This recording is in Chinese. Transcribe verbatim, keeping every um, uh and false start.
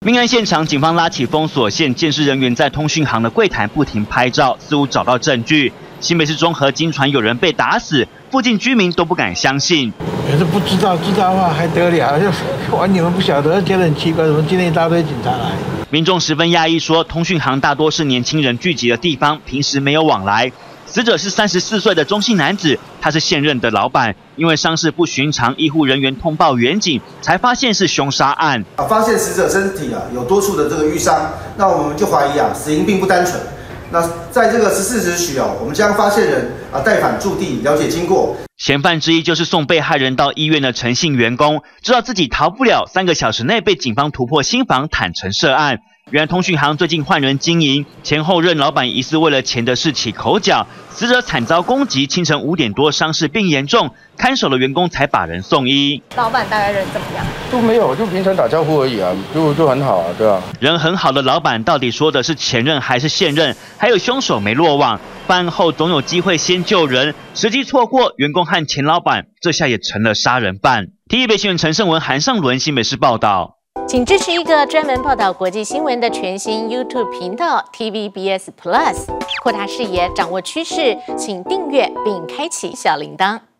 命案现场，警方拉起封锁线，监视人员在通讯行的柜台不停拍照，似乎找到证据。新北市中和经传有人被打死，附近居民都不敢相信。 也是不知道，知道的话还得了？就完你们不晓得，觉得很奇怪，怎么今天一大堆警察来？ 民众十分讶异，说通讯行大多是年轻人聚集的地方，平时没有往来。死者是三十四岁的中性男子，他是现任的老板，因为伤势不寻常，医护人员通报远警，才发现是凶杀案。 啊，发现死者身体啊有多处的这个淤伤，那我们就怀疑啊死因并不单纯。那在这个十四时许哦，我们将发现人啊带返驻地了解经过。 嫌犯之一就是送被害人到医院的陈姓员工，知道自己逃不了，三个小时内被警方突破心防，坦诚涉案。原来通讯行最近换人经营，前后任老板疑似为了钱的事起口角，死者惨遭攻击，清晨五点多伤势并严重，看守的员工才把人送医。 老板大概人怎么样？ 都没有，就平常打招呼而已啊，就就很好啊，对啊。 人很好的老板到底说的是前任还是现任？还有凶手没落网，犯案后总有机会先救人，时机错过，员工和前老板这下也成了杀人犯。T V B 新闻陈胜文、韩尚伦新北市报道。 请支持一个专门报道国际新闻的全新 YouTube 频道 T V B S Plus， 扩大视野，掌握趋势，请订阅并开启小铃铛。